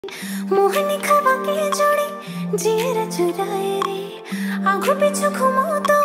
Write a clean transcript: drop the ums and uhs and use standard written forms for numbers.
मोहनी खवा के जोड़ी जीरा चुराए रे आंखों पीछे घूमो तो